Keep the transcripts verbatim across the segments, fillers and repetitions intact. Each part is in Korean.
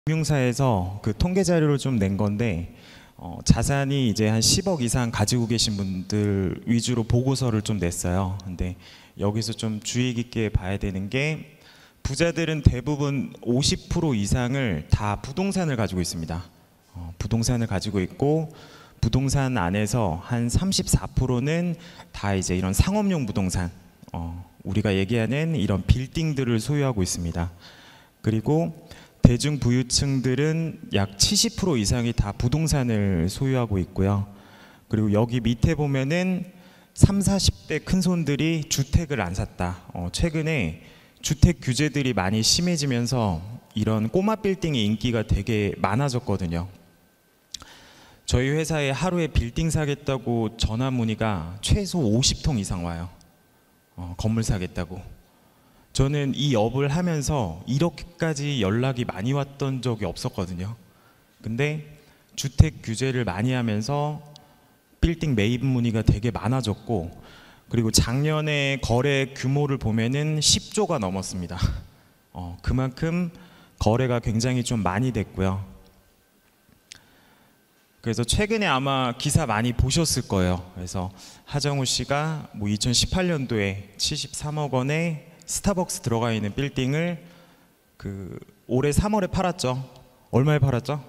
금융사에서 그 통계 자료를 좀 낸 건데 어, 자산이 이제 한 십억 이상 가지고 계신 분들 위주로 보고서를 좀 냈어요. 근데 여기서 좀 주의 깊게 봐야 되는 게 부자들은 대부분 오십 퍼센트 이상을 다 부동산을 가지고 있습니다. 어, 부동산을 가지고 있고 부동산 안에서 한 삼십사 퍼센트는 다 이제 이런 상업용 부동산, 어, 우리가 얘기하는 이런 빌딩들을 소유하고 있습니다. 그리고 대중부유층들은 약 칠십 퍼센트 이상이 다 부동산을 소유하고 있고요. 그리고 여기 밑에 보면은 삼, 사십 대 큰손들이 주택을 안 샀다. 어, 최근에 주택 규제들이 많이 심해지면서 이런 꼬마 빌딩의 인기가 되게 많아졌거든요. 저희 회사에 하루에 빌딩 사겠다고 전화 문의가 최소 오십 통 이상 와요. 어, 건물 사겠다고. 저는 이 업을 하면서 이렇게까지 연락이 많이 왔던 적이 없었거든요. 근데 주택 규제를 많이 하면서 빌딩 매입 문의가 되게 많아졌고, 그리고 작년에 거래 규모를 보면은 십조가 넘었습니다. 어, 그만큼 거래가 굉장히 좀 많이 됐고요. 그래서 최근에 아마 기사 많이 보셨을 거예요. 그래서 하정우 씨가 뭐 이천십팔 년도에 칠십삼억 원에 스타벅스 들어가 있는 빌딩을 그 올해 삼월에 팔았죠. 얼마에 팔았죠?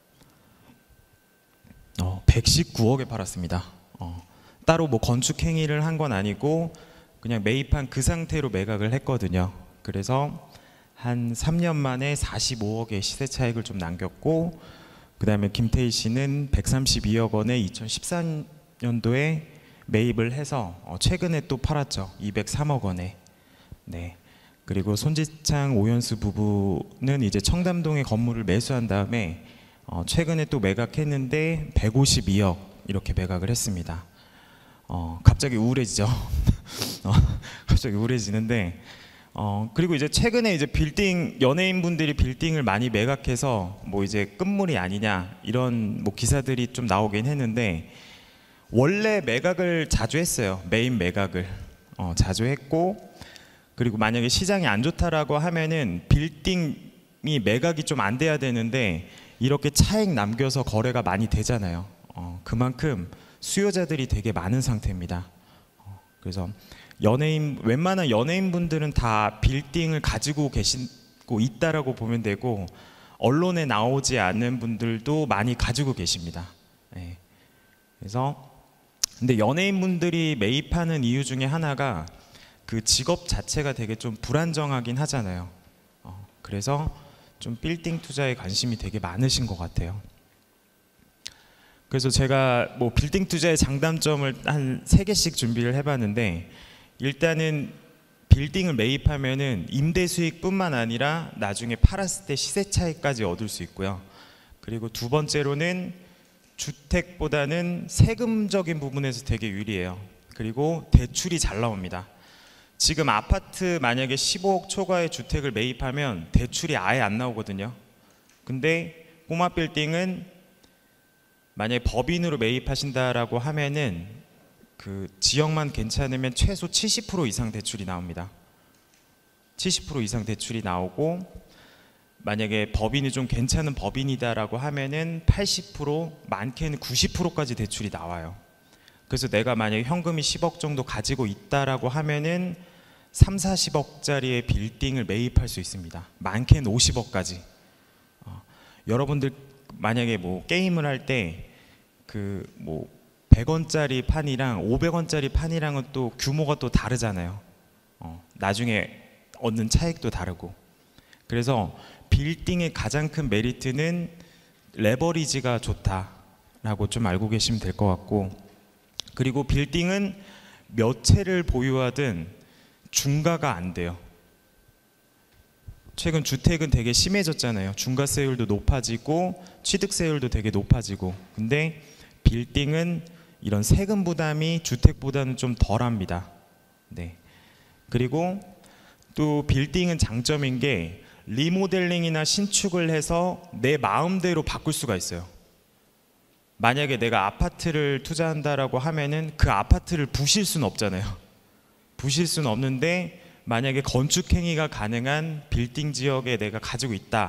어, 백십구억에 팔았습니다. 어, 따로 뭐 건축 행위를 한 건 아니고 그냥 매입한 그 상태로 매각을 했거든요. 그래서 한 삼 년 만에 사십오억의 시세 차익을 좀 남겼고, 그 다음에 김태희 씨는 백삼십이억 원에 이천십사 년도에 매입을 해서 어, 최근에 또 팔았죠. 이백삼억 원에. 네. 그리고 손지창 오연수 부부는 이제 청담동에 건물을 매수한 다음에 어, 최근에 또 매각했는데 백오십이억 이렇게 매각을 했습니다. 어, 갑자기 우울해지죠. 어, 갑자기 우울해지는데 어, 그리고 이제 최근에 이제 빌딩 연예인분들이 빌딩을 많이 매각해서 뭐 이제 끝물이 아니냐 이런 뭐 기사들이 좀 나오긴 했는데, 원래 매각을 자주 했어요. 메인 매각을 어, 자주 했고, 그리고 만약에 시장이 안 좋다라고 하면은 빌딩이 매각이 좀 안 돼야 되는데 이렇게 차익 남겨서 거래가 많이 되잖아요. 어, 그만큼 수요자들이 되게 많은 상태입니다. 어, 그래서 연예인, 웬만한 연예인분들은 다 빌딩을 가지고 계시고 있다라고 보면 되고, 언론에 나오지 않는 분들도 많이 가지고 계십니다. 네. 그래서 근데 연예인분들이 매입하는 이유 중에 하나가 그 직업 자체가 되게 좀 불안정하긴 하잖아요. 어, 그래서 좀 빌딩 투자에 관심이 되게 많으신 것 같아요. 그래서 제가 뭐 빌딩 투자의 장단점을 한 세 개씩 준비를 해봤는데, 일단은 빌딩을 매입하면은 임대 수익뿐만 아니라 나중에 팔았을 때 시세 차익까지 얻을 수 있고요. 그리고 두 번째로는 주택보다는 세금적인 부분에서 되게 유리해요. 그리고 대출이 잘 나옵니다. 지금 아파트 만약에 십오억 초과의 주택을 매입하면 대출이 아예 안 나오거든요. 근데 꼬마 빌딩은 만약에 법인으로 매입하신다라고 하면은 그 지역만 괜찮으면 최소 칠십 퍼센트 이상 대출이 나옵니다. 칠십 퍼센트 이상 대출이 나오고, 만약에 법인이 좀 괜찮은 법인이다라고 하면은 팔십 퍼센트, 많게는 구십 퍼센트까지 대출이 나와요. 그래서 내가 만약에 현금이 십억 정도 가지고 있다라고 하면은 삼, 사십억짜리의 빌딩을 매입할 수 있습니다. 많게는 오십억까지. 어, 여러분들 만약에 뭐 게임을 할 때 그 뭐 백 원짜리 판이랑 오백 원짜리 판이랑은 또 규모가 또 다르잖아요. 어, 나중에 얻는 차익도 다르고. 그래서 빌딩의 가장 큰 메리트는 레버리지가 좋다라고 좀 알고 계시면 될 것 같고, 그리고 빌딩은 몇 채를 보유하든 중과가 안 돼요. 최근 주택은 되게 심해졌잖아요. 중과세율도 높아지고 취득세율도 되게 높아지고. 근데 빌딩은 이런 세금 부담이 주택보다는 좀 덜합니다. 네. 그리고 또 빌딩은 장점인 게 리모델링이나 신축을 해서 내 마음대로 바꿀 수가 있어요. 만약에 내가 아파트를 투자한다라고 하면은 그 아파트를 부실 수는 없잖아요. 부실 수는 없는데 만약에 건축 행위가 가능한 빌딩 지역에 내가 가지고 있다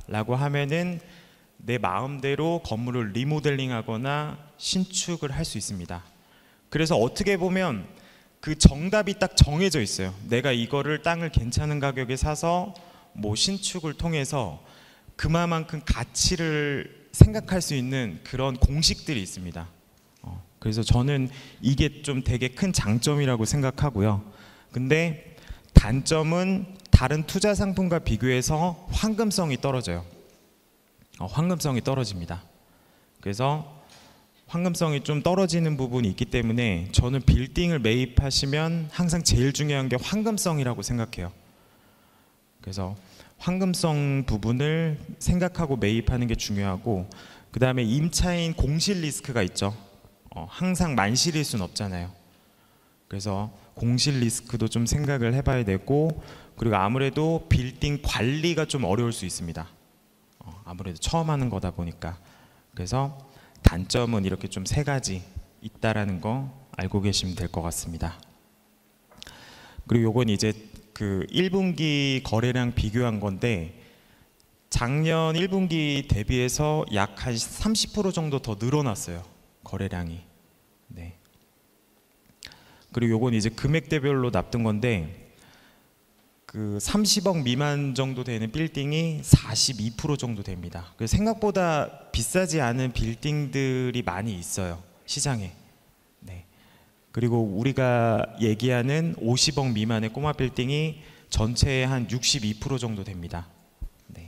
라고 하면은 내 마음대로 건물을 리모델링하거나 신축을 할 수 있습니다. 그래서 어떻게 보면 그 정답이 딱 정해져 있어요. 내가 이거를 땅을 괜찮은 가격에 사서 뭐 신축을 통해서 그만큼 가치를 생각할 수 있는 그런 공식들이 있습니다. 어, 그래서 저는 이게 좀 되게 큰 장점이라고 생각하고요. 근데 단점은 다른 투자 상품과 비교해서 황금성이 떨어져요. 어, 황금성이 떨어집니다. 그래서 황금성이 좀 떨어지는 부분이 있기 때문에 저는 빌딩을 매입하시면 항상 제일 중요한 게 황금성이라고 생각해요. 그래서 황금성 부분을 생각하고 매입하는 게 중요하고, 그 다음에 임차인 공실 리스크가 있죠. 어, 항상 만실일 수는 없잖아요. 그래서 공실 리스크도 좀 생각을 해봐야 되고, 그리고 아무래도 빌딩 관리가 좀 어려울 수 있습니다. 어, 아무래도 처음 하는 거다 보니까. 그래서 단점은 이렇게 좀 세 가지 있다라는 거 알고 계시면 될 것 같습니다. 그리고 요건 이제 그 일 분기 거래량 비교한 건데, 작년 일 분기 대비해서 약 한 삼십 퍼센트 정도 더 늘어났어요, 거래량이. 네. 그리고 요건 이제 금액대별로 납둔 건데, 그 삼십억 미만 정도 되는 빌딩이 사십이 퍼센트 정도 됩니다. 그래서 생각보다 비싸지 않은 빌딩들이 많이 있어요, 시장에. 네. 그리고 우리가 얘기하는 오십억 미만의 꼬마 빌딩이 전체의 한 육십이 퍼센트 정도 됩니다. 네.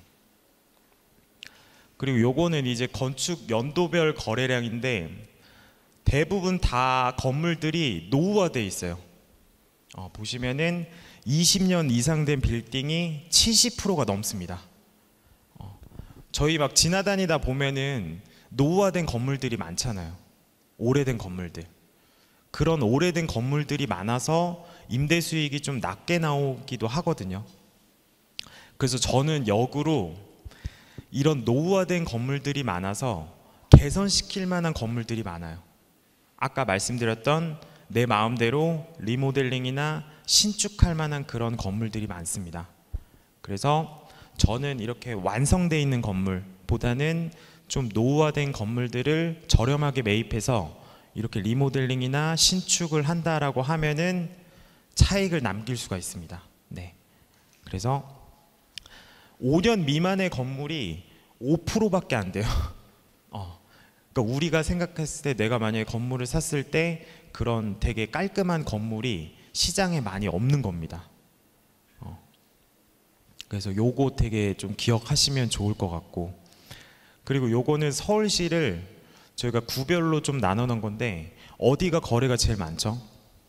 그리고 요거는 이제 건축 연도별 거래량인데, 대부분 다 건물들이 노후화되어 있어요. 어, 보시면은 이십 년 이상 된 빌딩이 칠십 퍼센트가 넘습니다. 어, 저희 막 지나다니다 보면은 노후화된 건물들이 많잖아요. 오래된 건물들. 그런 오래된 건물들이 많아서 임대 수익이 좀 낮게 나오기도 하거든요. 그래서 저는 역으로 이런 노후화된 건물들이 많아서 개선시킬 만한 건물들이 많아요. 아까 말씀드렸던 내 마음대로 리모델링이나 신축할 만한 그런 건물들이 많습니다. 그래서 저는 이렇게 완성되어 있는 건물보다는 좀 노후화된 건물들을 저렴하게 매입해서 이렇게 리모델링이나 신축을 한다라고 하면은 차익을 남길 수가 있습니다. 네. 그래서 오 년 미만의 건물이 오 퍼센트밖에 안 돼요. 어. 그러니까 우리가 생각했을 때, 내가 만약에 건물을 샀을 때 그런 되게 깔끔한 건물이 시장에 많이 없는 겁니다. 어. 그래서 요거 되게 좀 기억하시면 좋을 것 같고, 그리고 요거는 서울시를 저희가 구별로 좀 나눠 놓은 건데, 어디가 거래가 제일 많죠?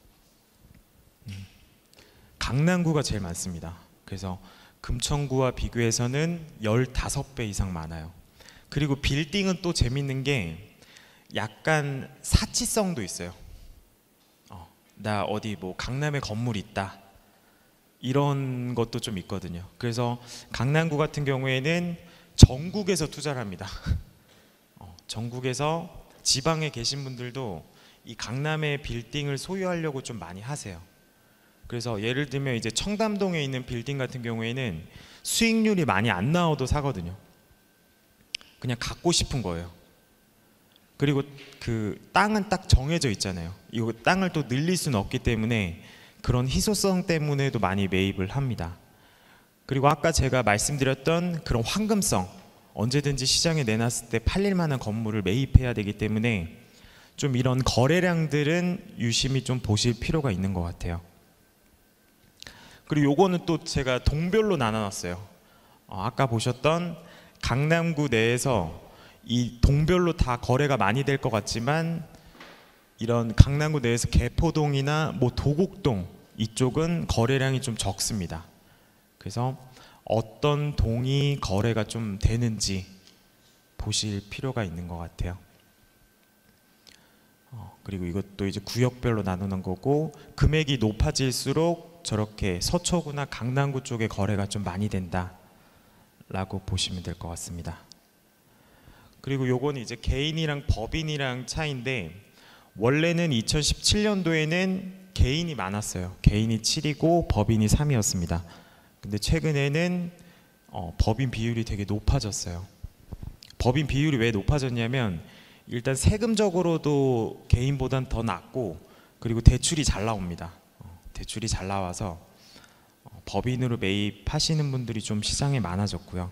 음. 강남구가 제일 많습니다. 그래서 금천구와 비교해서는 십오 배 이상 많아요. 그리고 빌딩은 또 재밌는 게 약간 사치성도 있어요. 어, 나 어디 뭐 강남에 건물이 있다, 이런 것도 좀 있거든요. 그래서 강남구 같은 경우에는 전국에서 투자를 합니다. 어, 전국에서 지방에 계신 분들도 이 강남의 빌딩을 소유하려고 좀 많이 하세요. 그래서 예를 들면 이제 청담동에 있는 빌딩 같은 경우에는 수익률이 많이 안 나와도 사거든요. 그냥 갖고 싶은 거예요. 그리고 그 땅은 딱 정해져 있잖아요. 이거 땅을 또 늘릴 수는 없기 때문에 그런 희소성 때문에도 많이 매입을 합니다. 그리고 아까 제가 말씀드렸던 그런 황금성, 언제든지 시장에 내놨을 때 팔릴 만한 건물을 매입해야 되기 때문에 좀 이런 거래량들은 유심히 좀 보실 필요가 있는 것 같아요. 그리고 요거는 또 제가 동별로 나눠놨어요. 어, 아까 보셨던 강남구 내에서 이 동별로 다 거래가 많이 될 것 같지만, 이런 강남구 내에서 개포동이나 뭐 도곡동 이쪽은 거래량이 좀 적습니다. 그래서 어떤 동이 거래가 좀 되는지 보실 필요가 있는 것 같아요. 어, 그리고 이것도 이제 구역별로 나누는 거고, 금액이 높아질수록 저렇게 서초구나 강남구 쪽에 거래가 좀 많이 된다 라고 보시면 될 것 같습니다. 그리고 요건 이제 개인이랑 법인이랑 차이인데, 원래는 이천십칠 년도에는 개인이 많았어요. 개인이 칠이고 법인이 삼이었습니다. 근데 최근에는 어, 법인 비율이 되게 높아졌어요. 법인 비율이 왜 높아졌냐면 일단 세금적으로도 개인보단 더 낮고 그리고 대출이 잘 나옵니다. 어, 대출이 잘 나와서 어, 법인으로 매입하시는 분들이 좀 시장에 많아졌고요.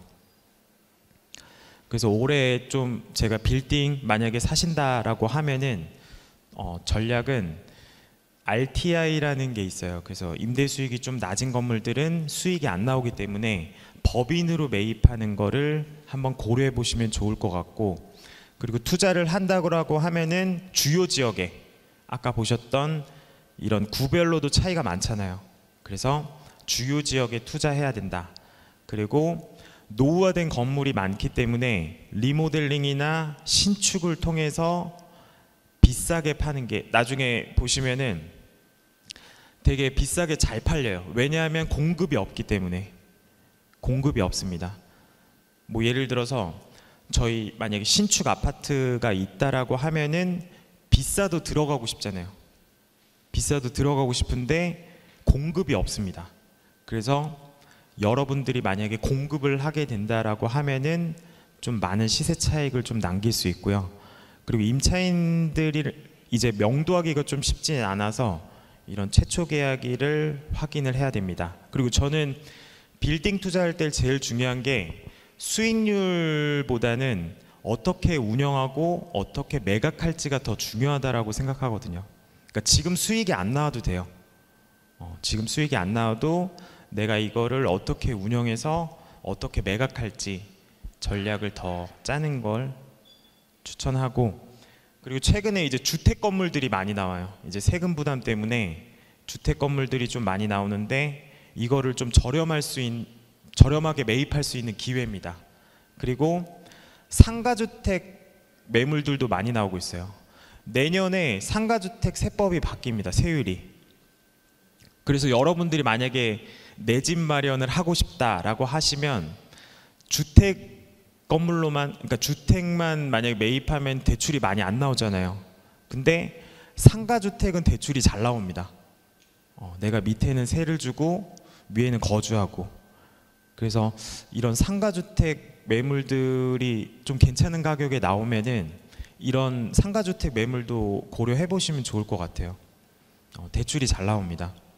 그래서 올해 좀 제가 빌딩 만약에 사신다라고 하면은 어, 전략은 알티아이라는 게 있어요. 그래서 임대 수익이 좀 낮은 건물들은 수익이 안 나오기 때문에 법인으로 매입하는 거를 한번 고려해 보시면 좋을 것 같고, 그리고 투자를 한다고 하면은 주요 지역에 아까 보셨던 이런 구별로도 차이가 많잖아요. 그래서 주요 지역에 투자해야 된다. 그리고 노후화된 건물이 많기 때문에 리모델링이나 신축을 통해서 비싸게 파는 게 나중에 보시면은 되게 비싸게 잘 팔려요. 왜냐하면 공급이 없기 때문에. 공급이 없습니다. 뭐 예를 들어서 저희 만약에 신축 아파트가 있다라고 하면은 비싸도 들어가고 싶잖아요. 비싸도 들어가고 싶은데 공급이 없습니다. 그래서 여러분들이 만약에 공급을 하게 된다라고 하면은 좀 많은 시세 차익을 좀 남길 수 있고요. 그리고 임차인들이 이제 명도하기가 좀 쉽지 않아서 이런 최초 계약일을 확인을 해야 됩니다. 그리고 저는 빌딩 투자할 때 제일 중요한 게 수익률보다는 어떻게 운영하고 어떻게 매각할지가 더 중요하다라고 생각하거든요. 그러니까 지금 수익이 안 나와도 돼요. 어, 지금 수익이 안 나와도 내가 이거를 어떻게 운영해서 어떻게 매각할지 전략을 더 짜는 걸 추천하고, 그리고 최근에 이제 주택 건물들이 많이 나와요. 이제 세금 부담 때문에 주택 건물들이 좀 많이 나오는데 이거를 좀 저렴할 수 있는 저렴하게 매입할 수 있는 기회입니다. 그리고 상가주택 매물들도 많이 나오고 있어요. 내년에 상가주택 세법이 바뀝니다. 세율이. 그래서 여러분들이 만약에 내 집 마련을 하고 싶다라고 하시면 주택 건물로만, 그러니까 주택만 만약에 매입하면 대출이 많이 안 나오잖아요. 근데 상가주택은 대출이 잘 나옵니다. 어, 내가 밑에는 세를 주고 위에는 거주하고. 그래서 이런 상가주택 매물들이 좀 괜찮은 가격에 나오면은 이런 상가주택 매물도 고려해 보시면 좋을 것 같아요. 어, 대출이 잘 나옵니다.